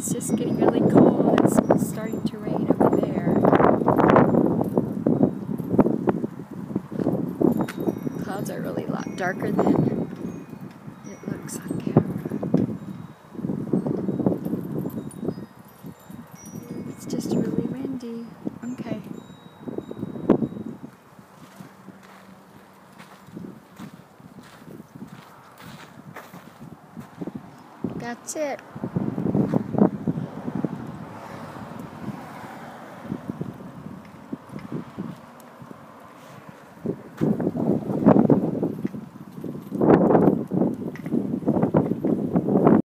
It's just getting really cold. It's starting to rain over there. Clouds are really a lot darker than it looks on camera. It's just really windy. Okay. That's it.